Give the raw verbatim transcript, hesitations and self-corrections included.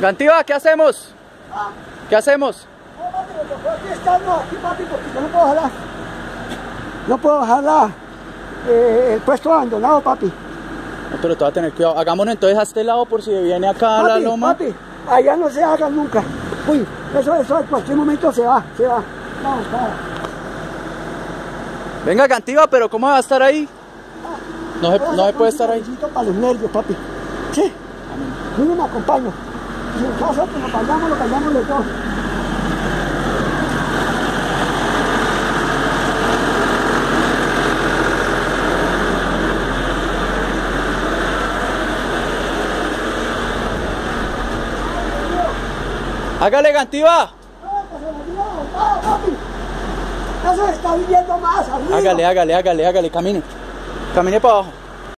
Gantiva, ¿qué hacemos? ¿Ah? ¿Qué hacemos? No, papi, me tocó aquí estarnos aquí, papi, porque yo no puedo jalar. No puedo jalar eh, el puesto abandonado, papi. No, pero te va a tener cuidado. Hagámonos entonces a este lado por si viene acá a la Papi, loma. papi, allá no se haga nunca. Uy, eso, eso en cualquier momento se va, se va. Vamos, para. Venga, Gantiva, pero ¿cómo va a estar ahí? No se, Voy a no se sacar puede un estar ahí. cigarrillito para los nervios, papi. Sí. Yo me acompaño. Si en caso que nos vayamos, nos vayamos los dos. Hágale, Gantiva. Eso está viviendo más arriba. Hágale, hágale, hágale, hágale, camine. Camine para abajo.